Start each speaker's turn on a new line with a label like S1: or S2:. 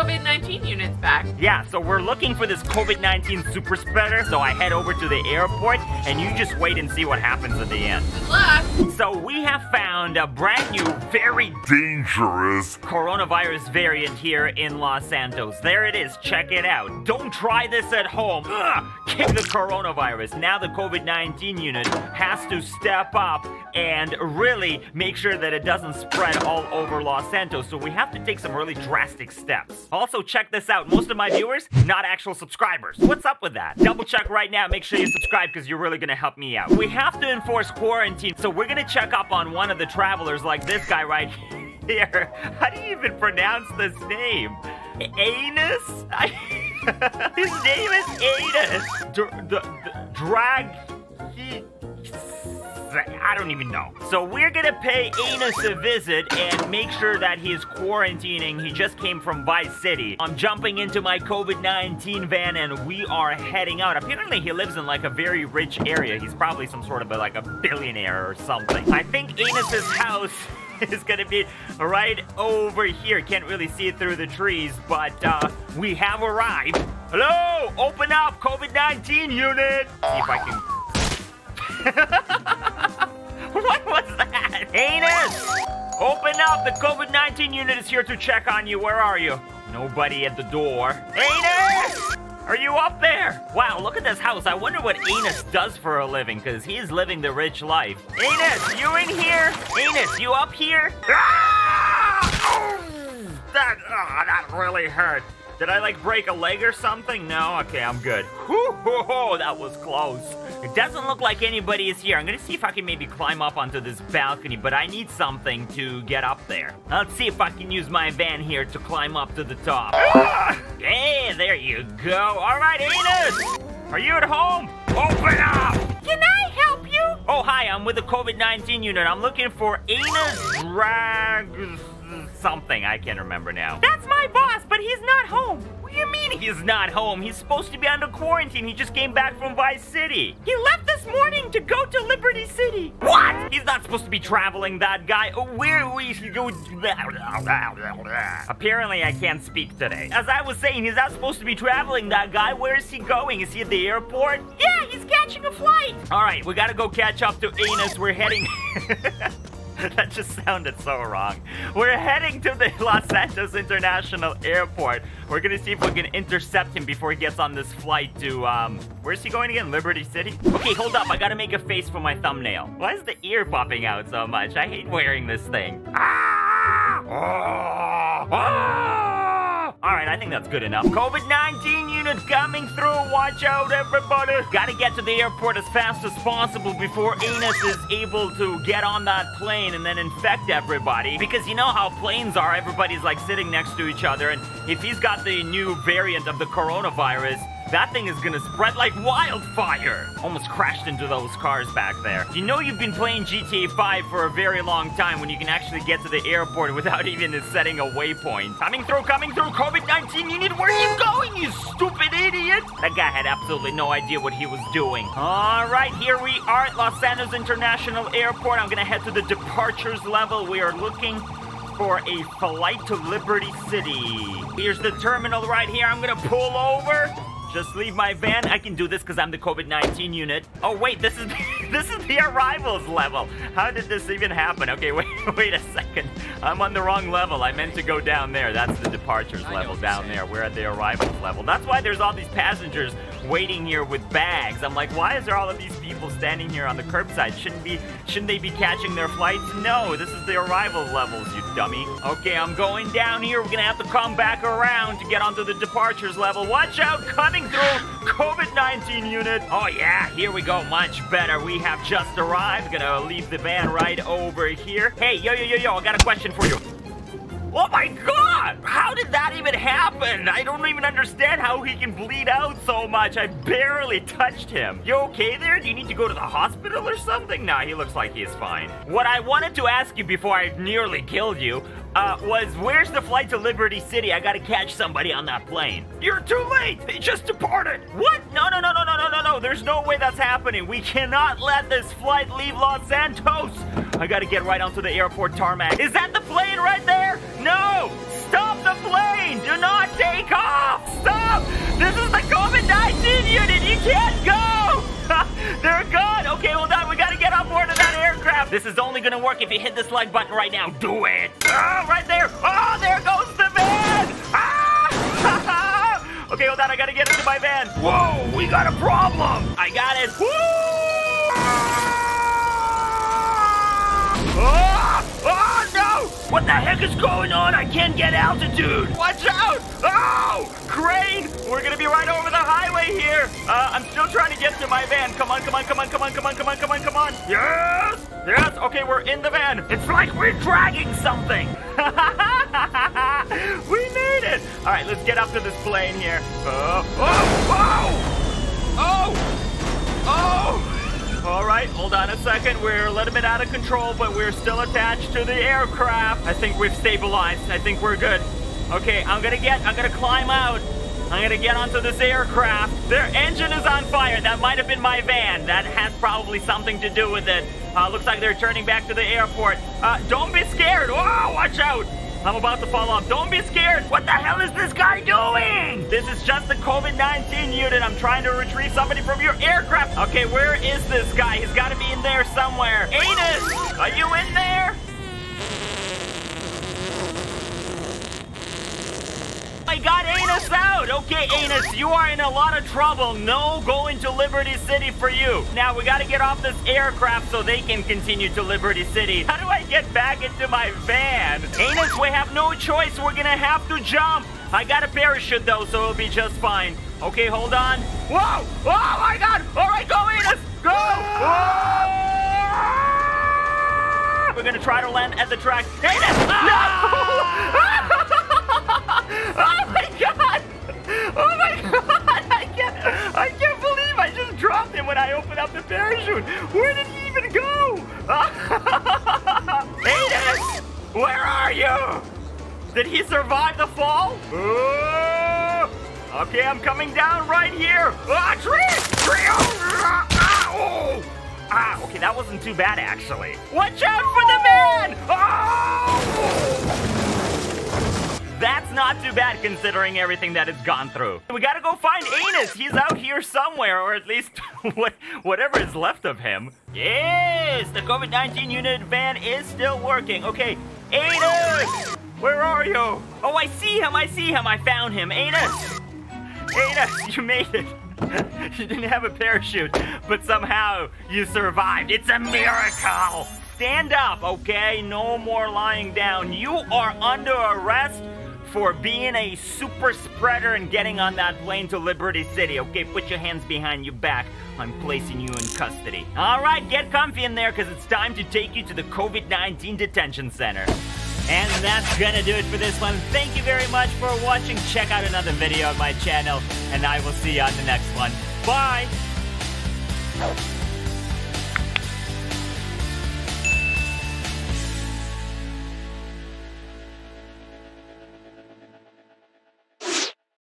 S1: COVID-19 units back.
S2: Yeah, so we're looking for this COVID-19 super spreader, so I head over to the airport, and you just wait and see what happens at the end.
S1: Good luck.
S2: So we have found a brand new, very dangerous coronavirus variant here in Los Santos. There it is, check it out. Don't try this at home. Ugh, kick the coronavirus. Now the COVID-19 unit has to step up and really make sure that it doesn't spread all over Los Santos. So we have to take some really drastic steps. Also, check this out. Most of my viewers, not actual subscribers. What's up with that? Double check right now. Make sure you subscribe because you're really going to help me out. We have to enforce quarantine. So we're going to check up on one of the travelers like this guy right here. How do you even pronounce this name? Anus? His name is Anus. I don't even know. So we're gonna pay Anus a visit and make sure that he is quarantining. He just came from Vice City. I'm jumping into my COVID-19 van and we are heading out. Apparently he lives in like a very rich area. He's probably some sort of like a billionaire or something. I think Anus's house is gonna be right over here. Can't really see it through the trees, but we have arrived. Hello, open up, COVID-19 unit. See if I can. What was that? Anus! Open up! The COVID-19 unit is here to check on you. Where are you? Nobody at the door. Anus! Are you up there? Wow, look at this house. I wonder what Anus does for a living, because he's living the rich life. Anus, you in here? Anus, you up here? Ah! That really hurt. Did I like break a leg or something? No? Okay, I'm good. Whoo, that was close. It doesn't look like anybody is here. I'm gonna see if I can maybe climb up onto this balcony, but I need something to get up there. Let's see if I can use my van here to climb up to the top. Hey, there you go. All right, Anus, are you at home? Open up! Can I help you? Oh, hi, I'm with the COVID-19 unit. I'm looking for Anus Drag something. I can't remember now. That's my boss, but he's not home. What do you mean he's not home? He's supposed to be under quarantine. He just came back from Vice City. He left this morning to go to Liberty City. What? He's not supposed to be traveling, that guy. Where we should go? Apparently, I can't speak today. As I was saying, he's not supposed to be traveling, that guy. Where is he going? Is he at the airport? Yeah, he's catching a flight. All right, we gotta go catch up to Anus. We're heading... That just sounded so wrong. We're heading to the Los Santos International Airport. We're gonna see if we can intercept him before he gets on this flight to, where's he going again? Liberty City? Okay, hold up. I gotta make a face for my thumbnail. Why is the ear popping out so much? I hate wearing this thing. Ah! Oh! Ah! Alright, I think that's good enough. COVID-19 unit coming through. Watch out, everybody. Gotta get to the airport as fast as possible before Anus is able to get on that plane and then infect everybody. Because you know how planes are. Everybody's like sitting next to each other. And if he's got the new variant of the coronavirus, that thing is gonna spread like wildfire. Almost crashed into those cars back there. You know you've been playing GTA 5 for a very long time when you can actually get to the airport without even setting a waypoint. Coming through, COVID-19 unit, where are you going, you stupid idiot? That guy had absolutely no idea what he was doing. All right, here we are at Los Santos International Airport. I'm gonna head to the departures level. We are looking for a flight to Liberty City. Here's the terminal right here. I'm gonna pull over. Just leave my van. I can do this because I'm the COVID-19 unit. Oh, wait, this is the arrivals level. How did this even happen? Okay, wait a second. I'm on the wrong level. I meant to go down there. That's the departures level down there. We're at the arrivals level. That's why there's all these passengers waiting here with bags. I'm like, why is there all of these people standing here on the curbside? Shouldn't they be catching their flights? No, this is the arrival levels, you dummy. Okay, I'm going down here. We're gonna have to come back around to get onto the departures level. Watch out, coming through COVID-19 unit. Oh yeah, here we go, much better. We have just arrived. Gonna leave the van right over here. Hey, yo, I got a question for you. Oh my god! How did that even happen? I don't even understand how he can bleed out so much. I barely touched him. You okay there? Do you need to go to the hospital or something? Nah, he looks like he's fine. What I wanted to ask you before I nearly killed you was where's the flight to Liberty City? I gotta catch somebody on that plane. You're too late! They just departed! What? No. There's no way that's happening. We cannot let this flight leave Los Santos. I gotta get right onto the airport tarmac. Is that the plane right there? No! Stop the plane! Do not take can't go! They're gone! Okay, hold on, we gotta get on board of that aircraft! This is only gonna work if you hit this like button right now. Do it! Right there! Oh, there goes the van! Ah! Okay, hold on, I gotta get into my van. Whoa, we got a problem! I got it. Woo! Oh, no! What the heck is going on? I can't get altitude! Watch out! Oh! Crane! We're gonna be right over the highway here! I'm still trying to get to my van. Come on, come on, come on, come on, come on, come on, come on, come on! Yes! Yes! Okay, we're in the van. It's like we're dragging something! We made it! Alright, let's get up to this plane here. Alright, hold on a second. We're a little bit out of control, but we're still attached to the aircraft. I think we've stabilized. I think we're good. Okay, I'm gonna climb out. I'm gonna get onto this aircraft. Their engine is on fire. That might have been my van. That has probably something to do with it. Looks like they're turning back to the airport. Don't be scared. Oh, watch out. I'm about to fall off. Don't be scared. What the hell is this guy doing? This is just the COVID-19 unit. I'm trying to retrieve somebody from your aircraft. Okay, where is this guy? He's got to be in there somewhere. Anus, are you in there? I got Anus out! Okay, Anus, you are in a lot of trouble. No going to Liberty City for you. Now, we gotta get off this aircraft so they can continue to Liberty City. How do I get back into my van? Anus, we have no choice. We're gonna have to jump. I got a parachute, though, so it'll be just fine. Okay, hold on. Whoa! Oh, my God! All right, go, Anus! Go! Oh! We're gonna try to land at the track. Anus! No! Oh my God! Oh my God! I can't believe I just dropped him when I opened up the parachute. Where did he even go? Anus! Where are you? Did he survive the fall? Okay, I'm coming down right here. Tree! Tree! Oh! Okay, that wasn't too bad actually. Watch out for the man! Oh! That's not too bad considering everything that it's gone through. We gotta go find Anus. He's out here somewhere, or at least whatever is left of him. Yes, the COVID-19 unit van is still working. Okay, Anus, where are you? Oh, I see him. I found him. Anus, you made it. You didn't have a parachute, but somehow you survived. It's a miracle. Stand up, okay? No more lying down. You are under arrest for being a super spreader and getting on that plane to Liberty City. Okay, put your hands behind your back. I'm placing you in custody. All right, get comfy in there because it's time to take you to the COVID-19 detention center. And that's gonna do it for this one. Thank you very much for watching. Check out another video on my channel, and I will see you on the next one. Bye!